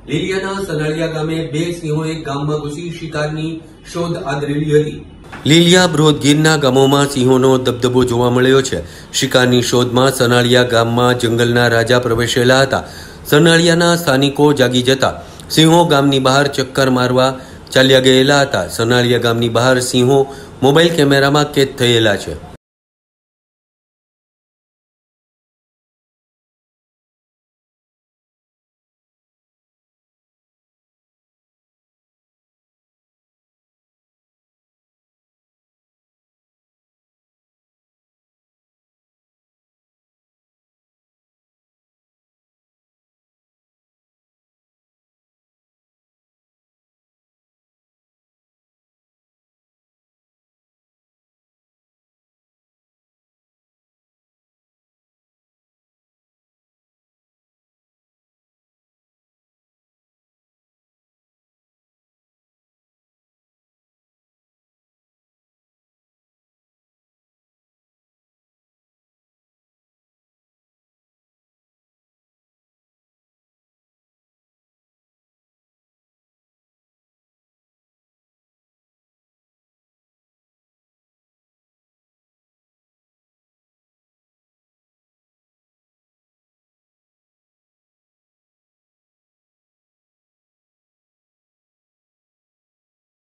લીલિયાના સનાળિયા ગામે 2 સિંહોએ ગામમાં ઘૂસી શિકારની શોધ આદરેલી હતી। લીલિયા બ્રોદ ગીરના ગામોમાં સિંહોનો દબદબો જોવા મળ્યો છે। શિકારની શોધમાં સનાળિયા ગામમાં જંગલના રાજા પ્રવેશેલા હતા। સનાળિયાના સ્થાનિકો જાગી જતા સિંહો ગામની બહાર ચક્કર મારવા ચાલ્યા ગયેલા હતા। સનાળિયા ગામની બહાર સિંહો મોબાઈલ કેમેરામાં કેદ થયેલા છે।